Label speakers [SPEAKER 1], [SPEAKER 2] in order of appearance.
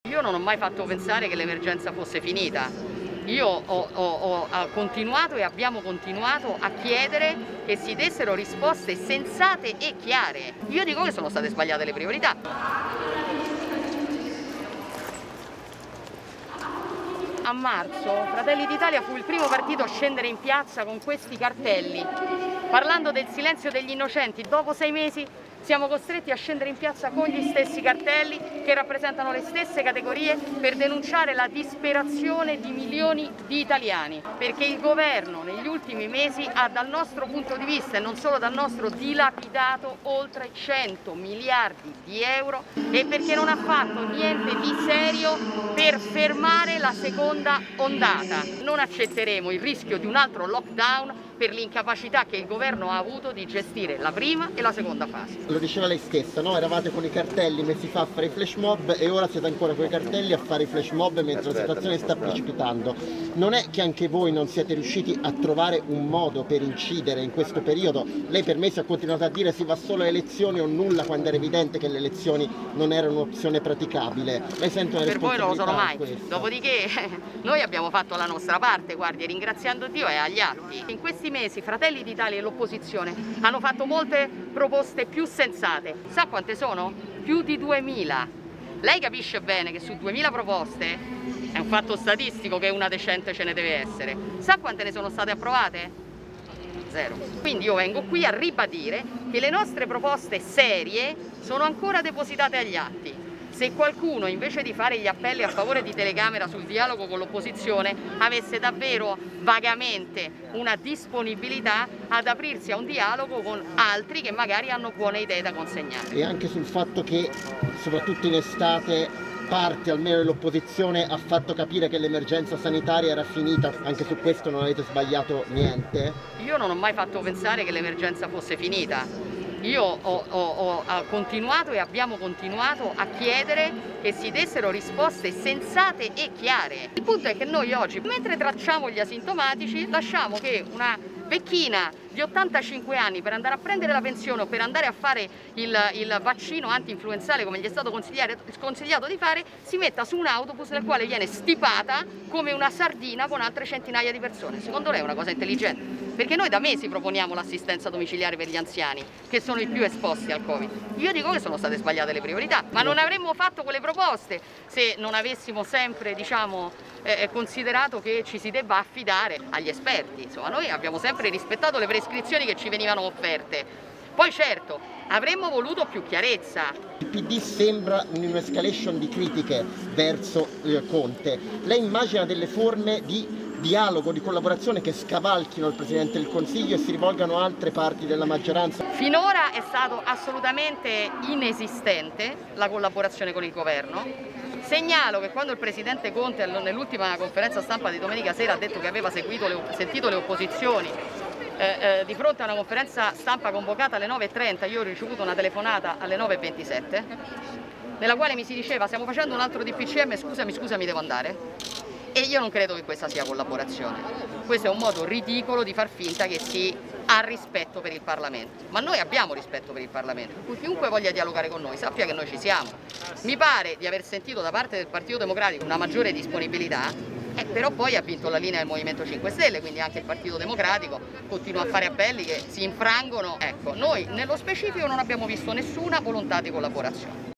[SPEAKER 1] Io non ho mai fatto pensare che l'emergenza fosse finita. Io ho continuato e abbiamo continuato a chiedere che si dessero risposte sensate e chiare. Io dico che sono state sbagliate le priorità. A marzo Fratelli d'Italia fu il primo partito a scendere in piazza con questi cartelli, parlando del silenzio degli innocenti. Dopo 6 mesi siamo costretti a scendere in piazza con gli stessi cartelli che rappresentano le stesse categorie per denunciare la disperazione di milioni di italiani, perché il governo negli ultimi mesi ha, dal nostro punto di vista e non solo dal nostro, dilapidato oltre 100 miliardi di euro e perché non ha fatto niente di serio per fermare la seconda ondata. Non accetteremo il rischio di un altro lockdown per l'incapacità che il governo ha avuto di gestire la prima e la seconda fase.
[SPEAKER 2] Lo diceva lei stessa, no? Eravate con i cartelli mesi fa a fare i flash mob e ora siete ancora con i cartelli a fare i flash mob mentre la situazione sta precipitando. Non è che anche voi non siete riusciti a trovare un modo per incidere in questo periodo? Lei per mesi ha continuato a dire si va solo alle elezioni o nulla, quando era evidente che le elezioni non erano un'opzione praticabile. Lei sente una responsabilità?
[SPEAKER 1] Per voi non lo sono mai. Dopodiché noi abbiamo fatto la nostra parte, guardi, ringraziando Dio è agli atti. In questi mesi Fratelli d'Italia e l'opposizione hanno fatto molte proposte più sensate. Sa quante sono? Più di 2000. Lei capisce bene che su 2000 proposte è un fatto statistico che una decente ce ne deve essere. Sa quante ne sono state approvate? 0. Quindi io vengo qui a ribadire che le nostre proposte serie sono ancora depositate agli atti. Se qualcuno, invece di fare gli appelli a favore di telecamera sul dialogo con l'opposizione, avesse davvero vagamente una disponibilità ad aprirsi a un dialogo con altri che magari hanno buone idee da consegnare.
[SPEAKER 2] E anche sul fatto che, soprattutto in estate, parte almeno dell'opposizione ha fatto capire che l'emergenza sanitaria era finita, anche su questo non avete sbagliato niente?
[SPEAKER 1] Io non ho mai fatto pensare che l'emergenza fosse finita. Io ho continuato e abbiamo continuato a chiedere che si dessero risposte sensate e chiare. Il punto è che noi oggi, mentre tracciamo gli asintomatici, lasciamo che una vecchina di 85 anni per andare a prendere la pensione o per andare a fare il vaccino anti-influenzale, come gli è stato consigliato di fare, si metta su un autobus nel quale viene stipata come una sardina con altre centinaia di persone. Secondo lei è una cosa intelligente? Perché noi da mesi proponiamo l'assistenza domiciliare per gli anziani, che sono i più esposti al Covid. Io dico che sono state sbagliate le priorità, ma non avremmo fatto quelle proposte se non avessimo sempre, considerato che ci si debba affidare agli esperti. Insomma, noi abbiamo sempre rispettato le prescrizioni che ci venivano offerte. Poi certo, avremmo voluto più chiarezza.
[SPEAKER 2] Il PD sembra in un'escalation di critiche verso Conte. Lei immagina delle forme di dialogo, di collaborazione che scavalchino il Presidente del Consiglio e si rivolgano a altre parti della maggioranza?
[SPEAKER 1] Finora è stato assolutamente inesistente la collaborazione con il governo. Segnalo che quando il Presidente Conte nell'ultima conferenza stampa di domenica sera ha detto che aveva sentito le opposizioni di fronte a una conferenza stampa convocata alle 9:30, io ho ricevuto una telefonata alle 9:27 nella quale mi si diceva stiamo facendo un altro DPCM, scusami devo andare. E io non credo che questa sia collaborazione. Questo è un modo ridicolo di far finta che si ha rispetto per il Parlamento. Ma noi abbiamo rispetto per il Parlamento. Chiunque voglia dialogare con noi sappia che noi ci siamo. Mi pare di aver sentito da parte del Partito Democratico una maggiore disponibilità, però poi ha vinto la linea del Movimento 5 Stelle, quindi anche il Partito Democratico continua a fare appelli che si infrangono. Ecco, noi nello specifico non abbiamo visto nessuna volontà di collaborazione.